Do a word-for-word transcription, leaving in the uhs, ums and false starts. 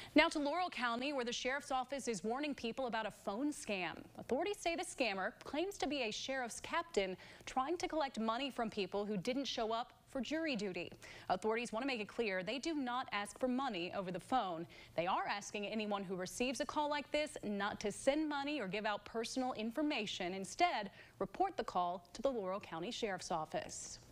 Now to Laurel County, where the sheriff's office is warning people about a phone scam. Authorities say the scammer claims to be a sheriff's captain trying to collect money from people who didn't show up for jury duty. Authorities want to make it clear they do not ask for money over the phone. They are asking anyone who receives a call like this not to send money or give out personal information. Instead, report the call to the Laurel County Sheriff's Office.